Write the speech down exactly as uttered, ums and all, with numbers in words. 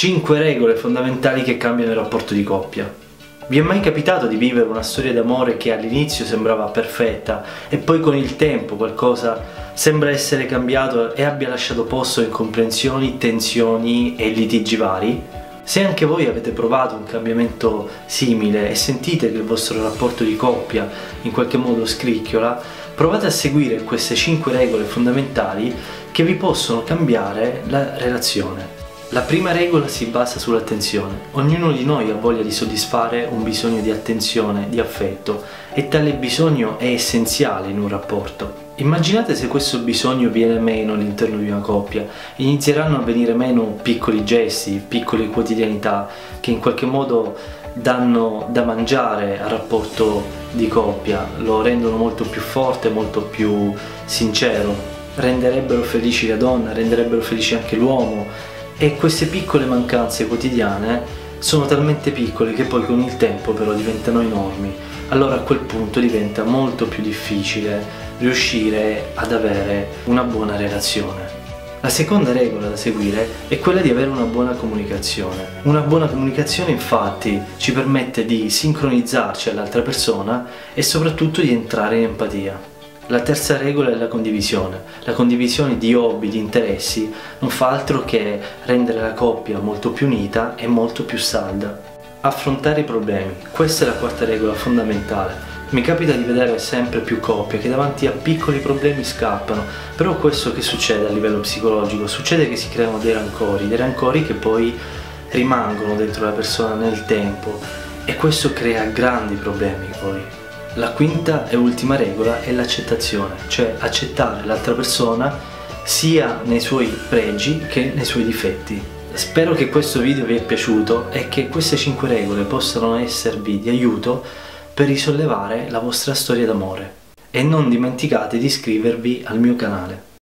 cinque regole fondamentali che cambiano il rapporto di coppia. Vi è mai capitato di vivere una storia d'amore che all'inizio sembrava perfetta e poi con il tempo qualcosa sembra essere cambiato e abbia lasciato posto a incomprensioni, tensioni e litigi vari? Se anche voi avete provato un cambiamento simile e sentite che il vostro rapporto di coppia in qualche modo scricchiola, provate a seguire queste cinque regole fondamentali che vi possono cambiare la relazione. La prima regola si basa sull'attenzione. Ognuno di noi ha voglia di soddisfare un bisogno di attenzione, di affetto, e tale bisogno è essenziale in un rapporto. Immaginate se questo bisogno viene meno all'interno di una coppia, inizieranno a venire meno piccoli gesti, piccole quotidianità che in qualche modo danno da mangiare al rapporto di coppia, lo rendono molto più forte, molto più sincero, renderebbero felici la donna, renderebbero felici anche l'uomo. E queste piccole mancanze quotidiane sono talmente piccole che poi con il tempo però diventano enormi. Allora a quel punto diventa molto più difficile riuscire ad avere una buona relazione. La seconda regola da seguire è quella di avere una buona comunicazione. Una buona comunicazione infatti ci permette di sincronizzarci all'altra persona e soprattutto di entrare in empatia. La terza regola è la condivisione. La condivisione di hobby, di interessi, non fa altro che rendere la coppia molto più unita e molto più salda. Affrontare i problemi. Questa è la quarta regola fondamentale. Mi capita di vedere sempre più coppie che davanti a piccoli problemi scappano, però questo che succede a livello psicologico? Succede che si creano dei rancori, dei rancori che poi rimangono dentro la persona nel tempo e questo crea grandi problemi poi. La quinta e ultima regola è l'accettazione, cioè accettare l'altra persona sia nei suoi pregi che nei suoi difetti. Spero che questo video vi è piaciuto e che queste cinque regole possano esservi di aiuto per risollevare la vostra storia d'amore. E non dimenticate di iscrivervi al mio canale.